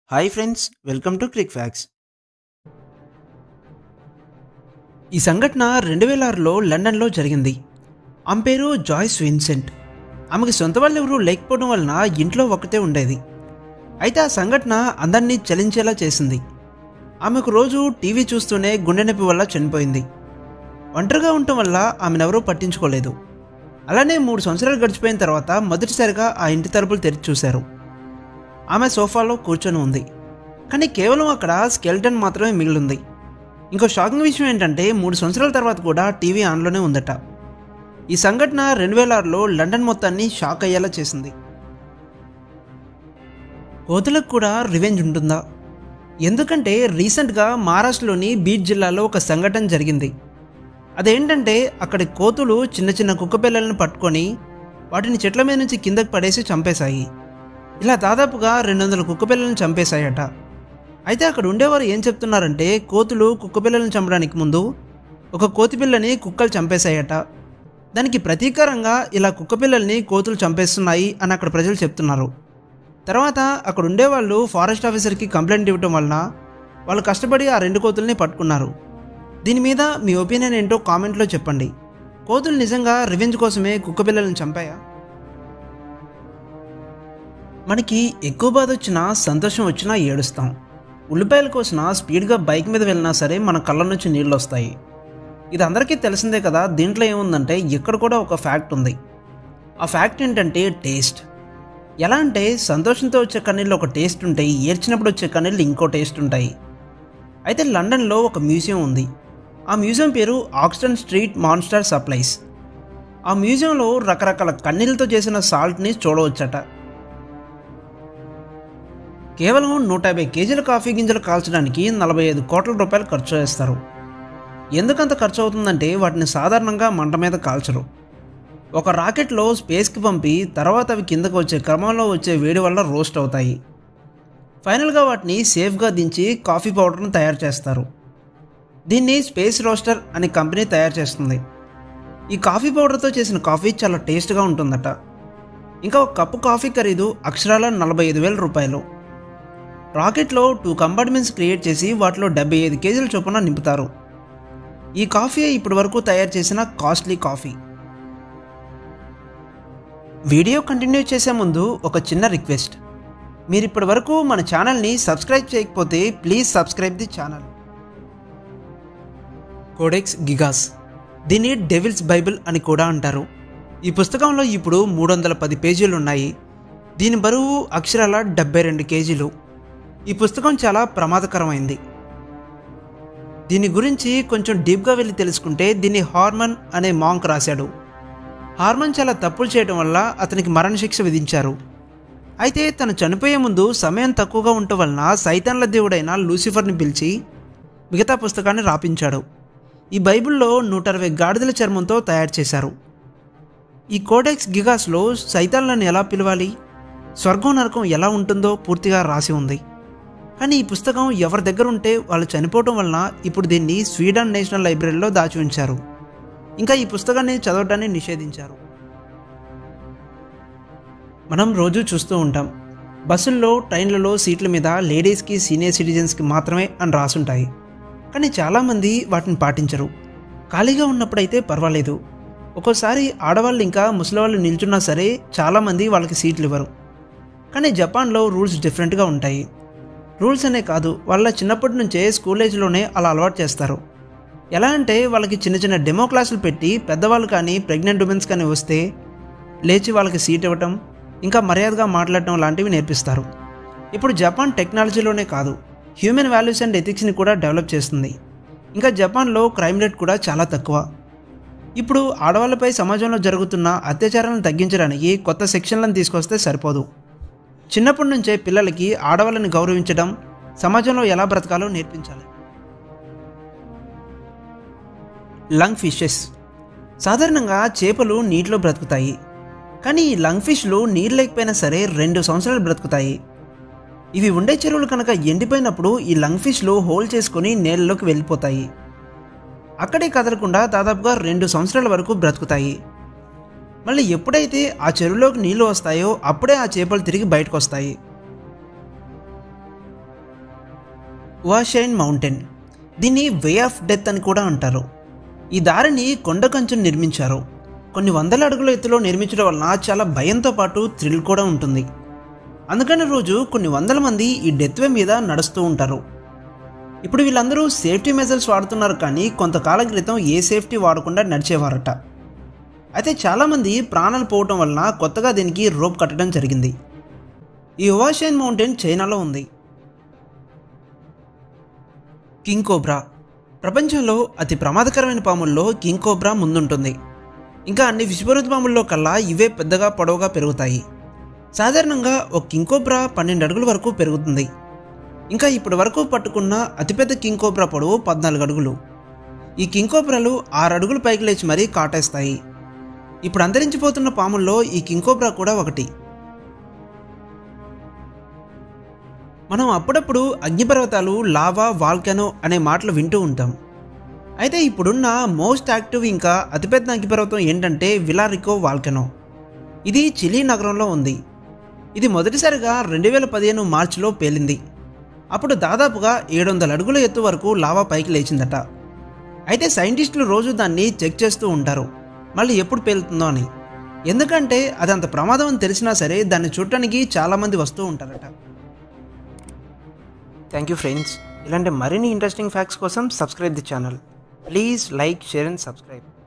Hi friends, welcome to click facts. ఈ సంఘటన 2006లో లండన్లో జరిగింది. ఆమె పేరు జాయ్స్ విన్సెంట్. ఆమెకి సొంత వాళ్ళు ఎవరూ లేకపోవడం వలన ఇంట్లో ఒకటే ఉండేది. అయితే ఆ సంఘటన అందరినీ చలించేలా చేసింది. ఆమెకు రోజు టీవీ చూస్తూనే గుండె నొప్పి వల్ల చనిపోయింది. ఒంటరిగా ఉండటం వల్ల ఆమెనెవరూ పట్టించుకోలేదు. అలానే 3 సంవత్సరాలు గడిచిపోయిన తర్వాత మొదటిసారిగా ఆ ఇంటి తలుపులు తెరిచి చూశారు. ఆమె సోఫాలో కూర్చొని ఉంది. కానీ కేవలం అక్కడ స్కెల్టన్ మాత్రమే మిగిలింది. ఇంకో షాకింగ్ విషయం ఏంటంటే 3 సంవత్సరాల తర్వాత కూడా టీవీ ఆన్లోనే ఉందట. ఈ సంఘటన 2006లో లండన్ మొత్తాన్ని షాక్ అయ్యేలా చేసింది. కోతులకు కూడా రివెంజ్ ఉంటుందా? ఎందుకంటే రీసెంట్గా మహారాష్ట్రలోని బీడ్ జిల్లాలో ఒక సంఘటన జరిగింది. అదేంటంటే అక్కడి కోతులు చిన్న చిన్న కుక్కపిల్లలను పట్టుకొని వాటిని చెట్ల మీద నుంచి కిందకి పడేసి చంపేశాయి. ఇలా దాదాపుగా 200 కుక్కపిల్లలను చంపేశాయట. అయితే అక్కడ ఉండేవారు ఏం చెప్తున్నారంటే కోతులు కుక్కపిల్లలను చంపడానికి ముందు ఒక కోతిపిల్లని కుక్కలు చంపేశాయట. దానికి ప్రతీకారంగా ఇలా కుక్కపిల్లల్ని కోతులు చంపేస్తున్నాయి అని అక్కడ ప్రజలు చెప్తున్నారు. తర్వాత అక్కడ ఉండేవాళ్ళు ఫారెస్ట్ ఆఫీసర్కి కంప్లైంట్ ఇవ్వటం వలన వాళ్ళు కష్టపడి ఆ 2 కోతుల్ని పట్టుకున్నారు. దీని మీద మీ ఒపీనియన్ ఏంటో కామెంట్లో చెప్పండి. కోతులు నిజంగా రివెంజ్ కోసమే కుక్కపిల్లలను చంపాయా? మనకి ఎక్కువ బాధ వచ్చినా సంతోషం వచ్చినా ఏడుస్తాం. ఉల్లిపాయల కోసినా స్పీడ్గా బైక్ మీద వెళ్ళినా సరే మన కళ్ళ నుంచి నీళ్ళు వస్తాయి. ఇది అందరికీ తెలిసిందే కదా. దీంట్లో ఏముందంటే ఇక్కడ కూడా ఒక ఫ్యాక్ట్ ఉంది. ఆ ఫ్యాక్ట్ ఏంటంటే టేస్ట్. ఎలా అంటే సంతోషంతో వచ్చే కన్నీళ్ళు ఒక టేస్ట్ ఉంటాయి, ఏడ్చినప్పుడు వచ్చే కన్నీళ్ళు ఇంకో టేస్ట్ ఉంటాయి. అయితే లండన్లో ఒక మ్యూజియం ఉంది. ఆ మ్యూజియం పేరు ఆక్స్టన్ స్ట్రీట్ మాన్స్టర్ సప్లైస్. ఆ మ్యూజియంలో రకరకాల కన్నీళ్ళతో చేసిన సాల్ట్ని చూడవచ్చట. కేవలం 150 కేజీల కాఫీ గింజలు కాల్చడానికి 45 కోట్ల రూపాయలు ఖర్చు చేస్తారు. ఎందుకంత ఖర్చు అవుతుందంటే వాటిని సాధారణంగా మంట మీద కాల్చరు. ఒక రాకెట్లో స్పేస్కి పంపి తర్వాత అవి కిందకు వచ్చే క్రమంలో వచ్చే వేడి వల్ల రోస్ట్ అవుతాయి. ఫైనల్గా వాటిని సేఫ్గా దించి కాఫీ పౌడర్ను తయారు చేస్తారు. దీన్ని స్పేస్ రోస్టర్ అనే కంపెనీ తయారు చేస్తుంది. ఈ కాఫీ పౌడర్తో చేసిన కాఫీ చాలా టేస్ట్గా ఉంటుందట. ఇంకా ఒక కప్పు కాఫీ ఖరీదు అక్షరాల 45,000 రూపాయలు. రాకెట్లో 2 కంపార్ట్మెంట్స్ క్రియేట్ చేసి వాటిలో 75 కేజీల చొప్పున నింపుతారు. ఈ కాఫీ ఇప్పటి వరకు తయారు చేసిన కాస్ట్లీ కాఫీ. వీడియో కంటిన్యూ చేసే ముందు ఒక చిన్న రిక్వెస్ట్. మీరు ఇప్పటి వరకు మన ఛానల్ని సబ్స్క్రైబ్ చేయకపోతే please subscribe the channel. Codex Gigas, దీన్ని డెవిల్స్ బైబిల్ అని కూడా అంటారు. ఈ పుస్తకంలో ఇప్పుడు 310 పేజీలు ఉన్నాయి. దీని బరువు అక్షరాల 72 కేజీలు. ఈ పుస్తకం చాలా ప్రమాదకరమైంది. దీని గురించి కొంచెం డీప్గా వెళ్ళి తెలుసుకుంటే దీన్ని హార్మన్ అనే మాంక్ రాశాడు. హార్మన్ చాలా తప్పులు చేయడం వల్ల అతనికి మరణశిక్ష విధించారు. అయితే తను చనిపోయే ముందు సమయం తక్కువగా ఉండటం వలన సైతాన్ల దేవుడైన లూసిఫర్ని పిలిచి మిగతా పుస్తకాన్ని రాపించాడు. ఈ బైబిల్లో 160 గాడిదల చర్మంతో తయారు చేశారు. ఈ కోడెక్స్ గిగాస్లో సైతాన్లను ఎలా పిలవాలి, స్వర్గం నరకం ఎలా ఉంటుందో పూర్తిగా రాసి ఉంది. కానీ ఈ పుస్తకం ఎవరి దగ్గర ఉంటే వాళ్ళు చనిపోవటం వలన ఇప్పుడు దీన్ని స్వీడన్ నేషనల్ లైబ్రరీలో దాచి ఉంచారు. ఇంకా ఈ పుస్తకాన్ని చదవటాన్ని నిషేధించారు. మనం రోజు చూస్తూ ఉంటాం, బస్సుల్లో ట్రైన్లలో సీట్ల మీద లేడీస్కి సీనియర్ సిటిజన్స్కి మాత్రమే అని రాసుంటాయి. కానీ చాలామంది వాటిని పాటించరు. ఖాళీగా ఉన్నప్పుడైతే పర్వాలేదు. ఒక్కోసారి ఆడవాళ్ళు ఇంకా ముసలివాళ్ళు నిల్చున్నా సరే చాలామంది వాళ్ళకి సీట్లు ఇవ్వరు. కానీ జపాన్లో రూల్స్ డిఫరెంట్గా ఉంటాయి. రూల్స్ అనే కాదు, వాళ్ళ చిన్నప్పటి నుంచే స్కూల్ ఏజ్లోనే అలా అలవాటు చేస్తారు. ఎలా అంటే వాళ్ళకి చిన్న చిన్న డెమో క్లాసులు పెట్టి పెద్దవాళ్ళు కానీ ప్రెగ్నెంట్ ఉమెన్స్ కానీ వస్తే లేచి వాళ్ళకి సీట్ ఇవ్వటం, ఇంకా మర్యాదగా మాట్లాడటం లాంటివి నేర్పిస్తారు. ఇప్పుడు జపాన్ టెక్నాలజీలోనే కాదు, హ్యూమన్ వాల్యూస్ అండ్ ఎథిక్స్ని కూడా డెవలప్ చేస్తుంది. ఇంకా జపాన్లో క్రైమ్ రేట్ కూడా చాలా తక్కువ. ఇప్పుడు ఆడవాళ్ళపై సమాజంలో జరుగుతున్న అత్యాచారాలను తగ్గించడానికి కొత్త సెక్షన్లను తీసుకొస్తే సరిపోదు. చిన్నప్పటి నుంచే పిల్లలకి ఆడవాళ్ళని గౌరవించడం, సమాజంలో ఎలా బ్రతకాలో నేర్పించాలి. Lung fishes. సాధారణంగా చేపలు నీటిలో బ్రతుకుతాయి. కానీ ఈ లంగ్ ఫిష్లు నీరు లేకపోయినా సరే 2 సంవత్సరాలు బ్రతుకుతాయి. ఇవి ఉండే చెరువులు కనుక ఎండిపోయినప్పుడు ఈ లంగ్ ఫిష్లు హోల్ చేసుకొని నీళ్ళలోకి వెళ్ళిపోతాయి. అక్కడే కదలకుండా దాదాపుగా 2 సంవత్సరాల వరకు బ్రతుకుతాయి. మళ్ళీ ఎప్పుడైతే ఆ చెరువులోకి నీళ్లు వస్తాయో అప్పుడే ఆ చేపలు తిరిగి బయటకు వస్తాయి. వాషైన్ మౌంటైన్, దీన్ని వే ఆఫ్ డెత్ అని కూడా అంటారు. ఈ దారిని కొండ కంచెను నిర్మించారు. కొన్ని వందల అడుగుల ఎత్తులో నిర్మించడం వలన చాలా భయంతో పాటు థ్రిల్ కూడా ఉంటుంది. అందుకని రోజు కొన్ని వందల మంది ఈ డెత్ వే మీద నడుస్తూ ఉంటారు. ఇప్పుడు వీళ్ళందరూ సేఫ్టీ మెజర్స్ వాడుతున్నారు, కానీ కొంతకాలం క్రితం ఏ సేఫ్టీ వాడకుండా నడిచేవారట. అయితే చాలామంది ప్రాణాలు పోవటం వలన కొత్తగా దీనికి రోప్ కట్టడం జరిగింది. ఈ వాషైన్ మౌంటైన్ చైనాలో ఉంది. కింగ్ కోబ్రా, ప్రపంచంలో అతి ప్రమాదకరమైన పాముల్లో కింగ్ కోబ్రా ముందుంటుంది. ఇంకా అన్ని విషపూరిత పాముల్లో కల్లా ఇవే పెద్దగా పొడవుగా పెరుగుతాయి. సాధారణంగా ఒక కింగ్ కోబ్రా 12 అడుగుల వరకు పెరుగుతుంది. ఇంకా ఇప్పటి వరకు పట్టుకున్న అతిపెద్ద కింగ్ కోబ్రా పొడవు 14 అడుగులు. ఈ కింగ్ కోబ్రాలు 6 అడుగులు పైకి లేచి మరీ కాటేస్తాయి. ఇప్పుడు అంతరించిపోతున్న పాముల్లో ఈ కింగ్ కోబ్రా కూడా ఒకటి. మనం అప్పుడప్పుడు అగ్నిపర్వతాలు, లావా, వాల్కెనో అనే మాటలు వింటూ ఉంటాం. అయితే ఇప్పుడున్న మోస్ట్ యాక్టివ్ ఇంకా అతిపెద్ద అగ్నిపర్వతం ఏంటంటే విలారికో వాల్కెనో. ఇది చిలీ నగరంలో ఉంది. ఇది మొదటిసారిగా 2015 మార్చిలో పేలింది. అప్పుడు దాదాపుగా 700 అడుగుల ఎత్తు వరకు లావా పైకి లేచిందట. అయితే సైంటిస్టులు రోజు దాన్ని చెక్ చేస్తూ ఉంటారు, మళ్ళీ ఎప్పుడు పేలుతుందో అని. ఎందుకంటే అది అంత ప్రమాదం అని తెలిసినా సరే దాన్ని చూడటానికి చాలామంది వస్తూ ఉంటారట. Thank you friends. ఇలాంటి మరిన్ని ఇంట్రెస్టింగ్ ఫ్యాక్ట్స్ కోసం subscribe the channel. Please like, share and subscribe.